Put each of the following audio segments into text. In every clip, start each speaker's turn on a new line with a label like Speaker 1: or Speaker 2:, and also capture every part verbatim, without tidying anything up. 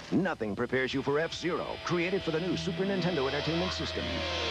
Speaker 1: Nothing prepares you for F-Zero, created for the new Super Nintendo Entertainment System.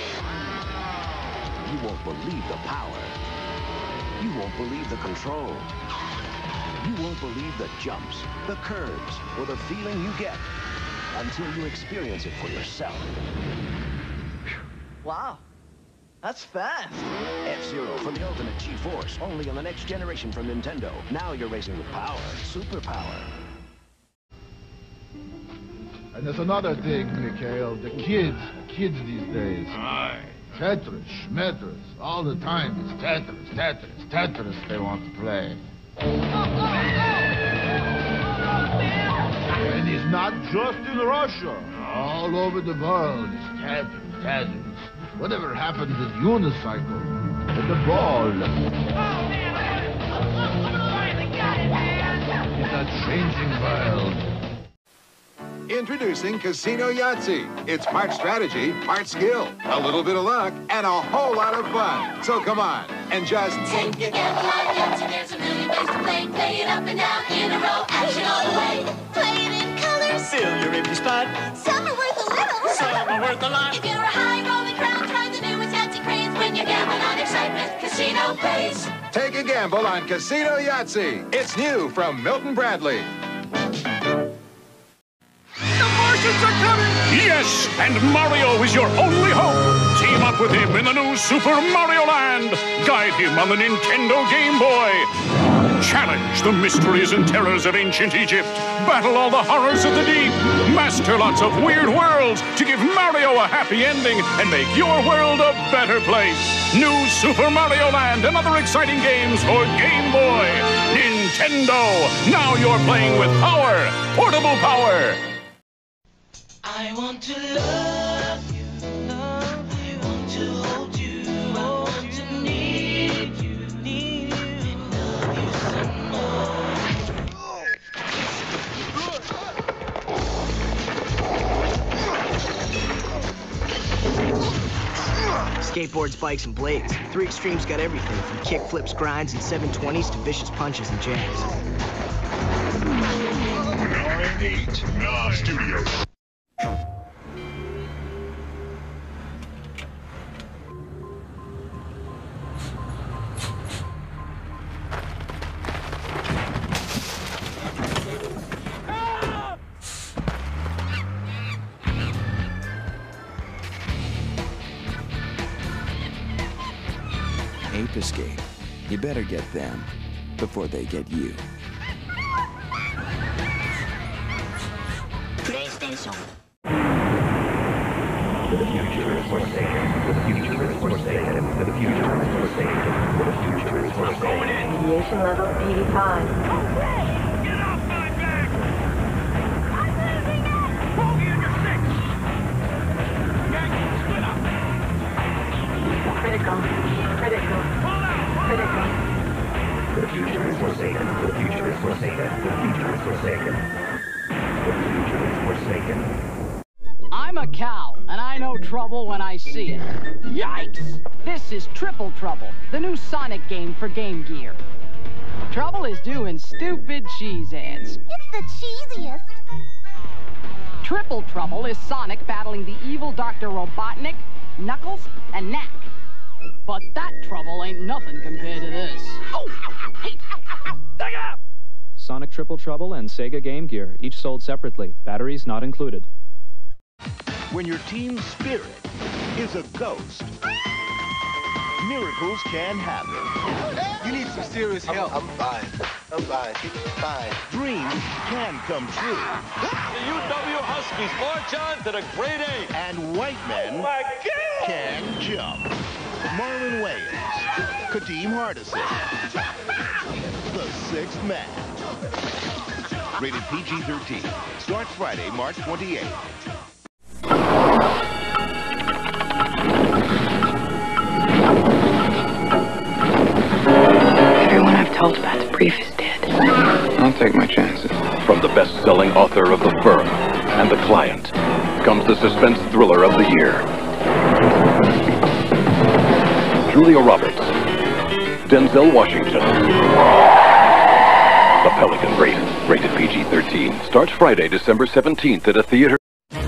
Speaker 1: You won't believe the power. You won't believe the control. You won't believe the jumps, the curves, or the feeling you get until you experience it for yourself.
Speaker 2: Wow, that's fast.
Speaker 1: F-Zero for the ultimate G-Force, only on the next generation from Nintendo. Now you're racing with power, superpower.
Speaker 3: And there's another thing, Mikhail. The kids, kids these days.
Speaker 4: Aye.
Speaker 3: Tetris, Schmetris, all the time it's Tetris, Tetris, Tetris they want to play. And it's not just in Russia. All over the world, it's Tetris, Tetris. Whatever happened to the unicycle and the ball? It's a changing world.
Speaker 5: Introducing Casino Yahtzee. It's part strategy, part skill, a little bit of luck, and a whole lot of fun. So come on, and just
Speaker 6: take a gamble on Yahtzee. There's a million ways to play. Play it up and down in a row, action all the way. Play it in colors.
Speaker 7: Fill your empty spot.
Speaker 6: Some are worth a little.
Speaker 7: Some are worth a lot.
Speaker 6: If you're a high-rolling crowd, try the newest Yahtzee craze. When you're gambling on excitement, Casino pays.
Speaker 5: Take a gamble on Casino Yahtzee. It's new from Milton Bradley.
Speaker 4: Are coming! Yes, and Mario is your only hope. Team up with him in the new Super Mario Land. Guide him on the Nintendo Game Boy. Challenge the mysteries and terrors of ancient Egypt. Battle all the horrors of the deep. Master lots of weird worlds to give Mario a happy ending and make your world a better place. New Super Mario Land and other exciting games for Game Boy. Nintendo. Now you're playing with power. Portable power.
Speaker 8: I want to love you, love you. I want to hold you, I want to need you, need you, and love you some more.
Speaker 2: Skateboards, bikes, and blades. Three Extremes got everything from kick flips, grinds, and seven twenties to vicious punches and jabs.
Speaker 4: Nine, eight, nine. Studios.
Speaker 9: Ape Escape. You better get them before they get you.
Speaker 6: PlayStation.
Speaker 10: The future is forsaken. The future is forsaken. The future is forsaken. The future is forsaken. I'm going in.
Speaker 11: Deviation level eighty-five.
Speaker 4: Get off my back! I'm losing it! Bogey in your six! Gang, split up!
Speaker 11: Critical. Critical.
Speaker 4: Pull out! Pull
Speaker 11: Critical.
Speaker 4: out!
Speaker 10: The future is forsaken. The future is forsaken. The future is forsaken. The future is forsaken.
Speaker 12: I'm a cow, and I know trouble when I see it. Yikes! This is Triple Trouble, the new Sonic game for Game Gear. Trouble is doing stupid cheese ads.
Speaker 6: It's the cheesiest.
Speaker 12: Triple Trouble is Sonic battling the evil Doctor Robotnik, Knuckles, and Knack. But that trouble ain't nothing compared to this. Oh, ow, ow, hey, ow, ow, ow. Dig up!
Speaker 13: Sonic Triple Trouble and Sega Game Gear, each sold separately. Batteries not included.
Speaker 1: When your team spirit is a ghost, miracles can happen.
Speaker 14: You need some serious help. I'm, I'm fine. I'm fine. Fine.
Speaker 1: Dreams can come true.
Speaker 15: The U W Huskies march on to the grade eight.
Speaker 1: And white men
Speaker 15: oh my God.
Speaker 1: can jump. Marlon Wayans, Kadeem Hardison, The Sixth Man. Rated P G thirteen. Starts Friday, March twenty-eighth.
Speaker 11: Everyone I've told about the brief is dead.
Speaker 16: I'll take my chances.
Speaker 17: From the best-selling author of The Firm and The Client comes the suspense thriller of the year. Julia Roberts, Denzel Washington, The Pelican Wraith, rated P G thirteen, starts Friday, December seventeenth at a theater.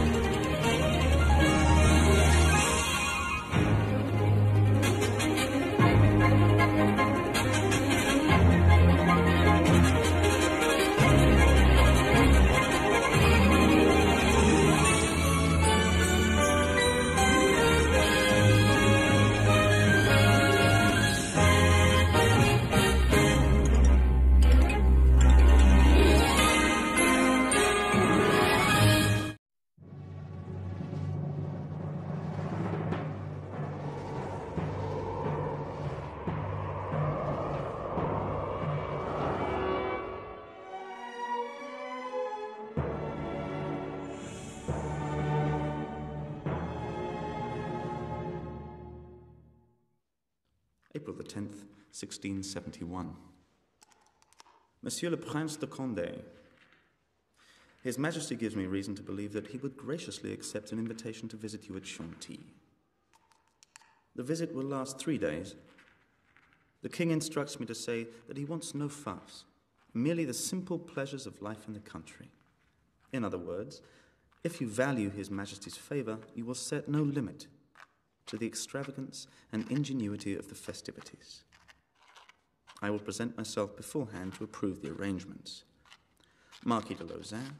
Speaker 18: April the tenth, sixteen seventy-one. Monsieur le Prince de Condé, His Majesty gives me reason to believe that he would graciously accept an invitation to visit you at Chantilly. The visit will last three days. The King instructs me to say that he wants no fuss, merely the simple pleasures of life in the country. In other words, if you value His Majesty's favor, you will set no limit to the extravagance and ingenuity of the festivities. I will present myself beforehand to approve the arrangements. Marquis de Lausanne,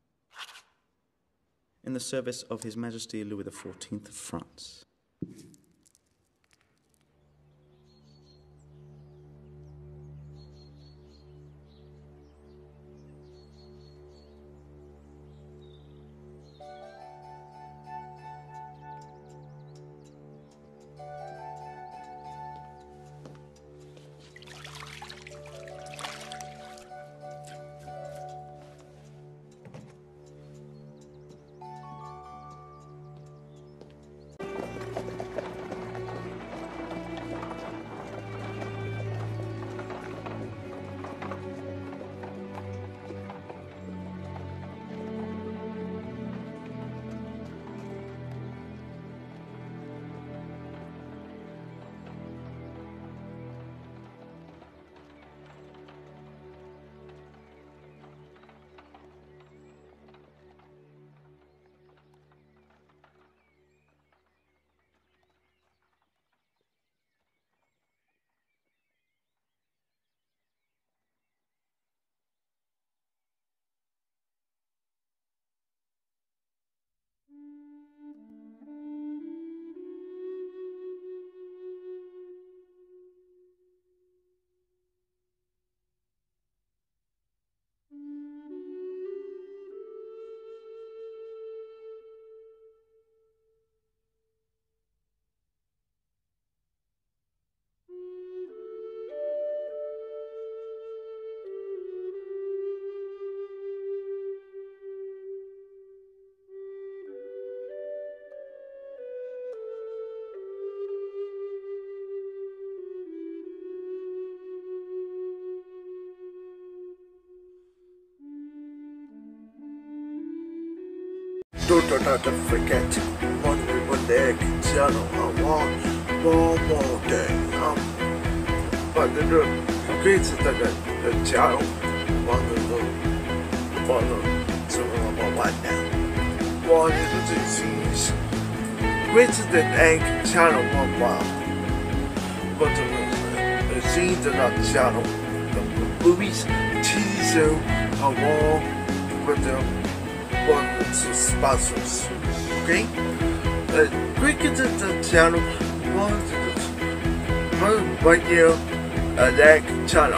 Speaker 18: in the service of His Majesty Louis the fourteenth of France.
Speaker 19: Don't not forget one one leg channel. I want one more day. Um, but the great that the channel one of the one of so one now. One of the disease. Greater than egg channel one wow. But the scene that not channel the movies T V show I want with the one to sponsors, okay? Uh, cricket the channel, one to the right here, uh, that channel.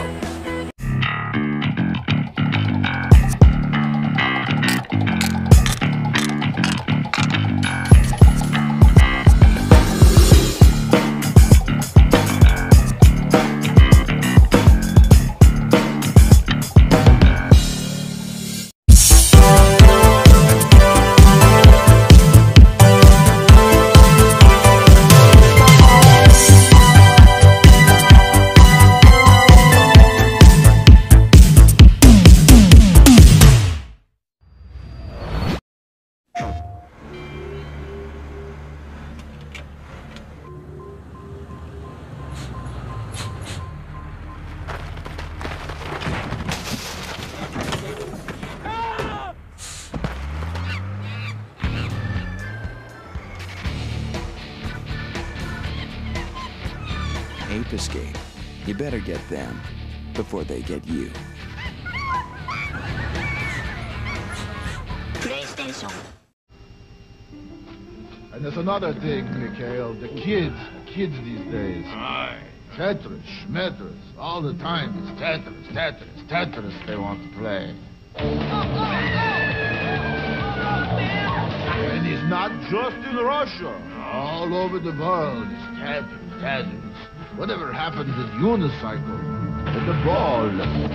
Speaker 9: Escape. You better get them before they get you.
Speaker 6: PlayStation.
Speaker 3: And there's another thing, Mikhail. The kids, the kids these days.
Speaker 5: Aye.
Speaker 3: Tetris, schmetris, all the time it's Tetris, Tetris, Tetris they want to play. And it's not just in Russia. All over the world it's Tetris, Tetris. Whatever happened to the unicycle and the ball?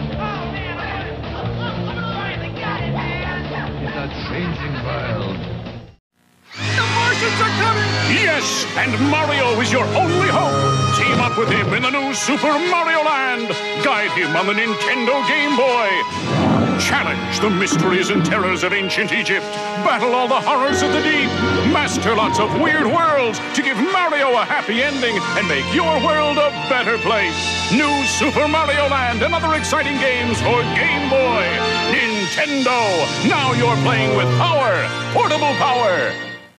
Speaker 3: It's a changing world.
Speaker 4: The Martians are coming! Yes, and Mario is your only hope. Team up with him in the new Super Mario Land. Guide him on the Nintendo Game Boy. Challenge the mysteries and terrors of ancient Egypt. Battle all the horrors of the deep. Master lots of weird worlds to give Mario a happy ending and make your world a better place. New Super Mario Land and other exciting games for Game Boy. Nintendo. Now you're playing with power. Portable power.